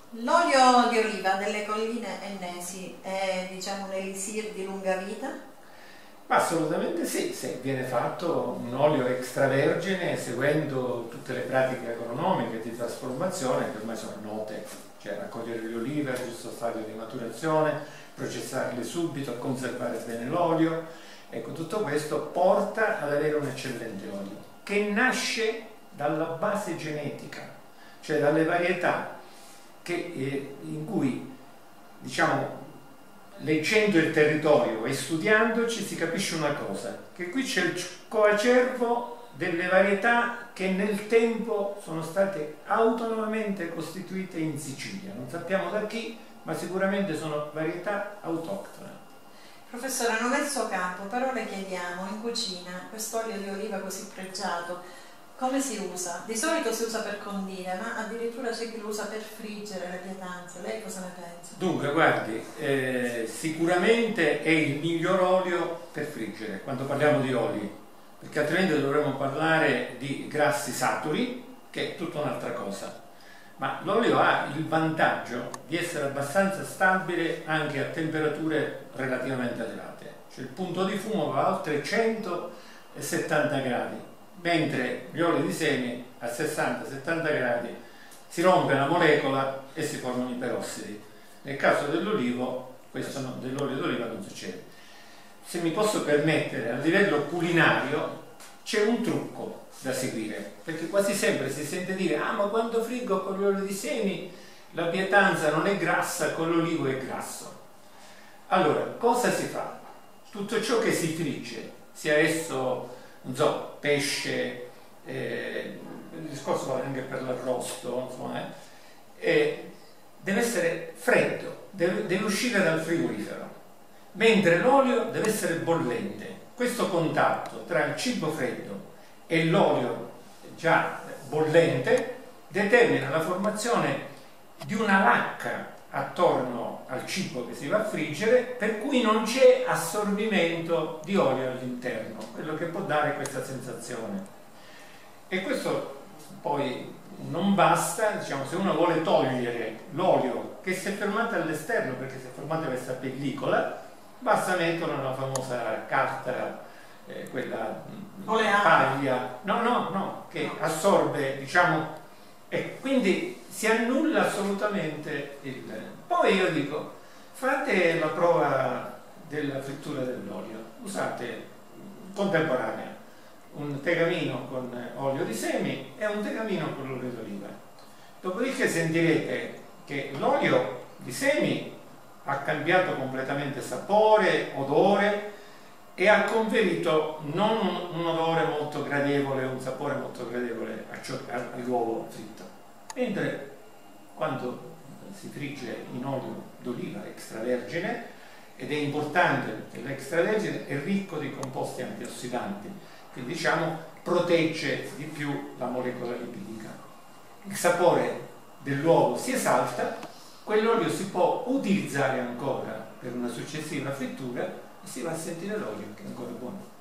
L'olio di oliva delle colline ennesi è, diciamo, un elisir di lunga vita? Ma assolutamente sì, se viene fatto un olio extravergine seguendo tutte le pratiche agronomiche di trasformazione che ormai sono note, cioè raccogliere le olive al giusto stadio di maturazione, processarle subito, conservare bene l'olio. Ecco, tutto questo porta ad avere un eccellente olio che nasce dalla base genetica, cioè dalle varietà in cui, diciamo, leggendo il territorio e studiandoci si capisce una cosa, che qui c'è il coacervo delle varietà che nel tempo sono state autonomamente costituite in Sicilia. Non sappiamo da chi, ma sicuramente sono varietà autoctone. Professore, non è il suo campo, però le chiediamo, in cucina, quest'olio di oliva così pregiato, come si usa? Di solito si usa per condire, ma addirittura c'è chi lo usa per friggere le pietanze. Lei cosa ne pensa? Dunque, guardi, sicuramente è il miglior olio per friggere, quando parliamo di oli, perché altrimenti dovremmo parlare di grassi saturi, che è tutta un'altra cosa. Ma l'olio ha il vantaggio di essere abbastanza stabile anche a temperature relativamente elevate. Cioè il punto di fumo va oltre 170 gradi, mentre gli oli di semi a 60-70 gradi si rompe la molecola e si formano i perossidi. Nel caso dell'olivo, dell'olio d'oliva non succede. Se mi posso permettere, a livello culinario c'è un trucco da seguire, perché quasi sempre si sente dire: ah, ma quando friggo con l'olio di semi la pietanza non è grassa, con l'olivo è grasso. Allora, cosa si fa? Tutto ciò che si frigge, sia esso, non so, pesce, il discorso vale anche per l'arrosto, insomma, deve essere freddo, deve uscire dal frigorifero, mentre l'olio deve essere bollente. Questo contatto tra il cibo freddo e l'olio già bollente determina la formazione di una lacca attorno al cibo che si va a friggere, per cui non c'è assorbimento di olio all'interno, quello che può dare questa sensazione. E questo poi non basta, diciamo, se uno vuole togliere l'olio che si è fermato all'esterno perché si è formata questa pellicola, basta metterlo nella famosa carta, quella paglia, che assorbe, diciamo, e quindi si annulla assolutamente il... Poi io dico, fate la prova della frittura dell'olio, usate contemporanea un tegamino con olio di semi e un tegamino con olio d'oliva. Dopodiché sentirete che l'olio di semi ha cambiato completamente sapore, odore e ha conferito non un odore molto gradevole, un sapore molto gradevole all'uovo fritto. Mentre quando si frigge in olio d'oliva extravergine, ed è importante perché l'extravergine è ricco di composti antiossidanti, quindi diciamo protegge di più la molecola lipidica. Il sapore dell'uovo si esalta, quell'olio si può utilizzare ancora per una successiva frittura e si va a sentire l'olio che è ancora buono.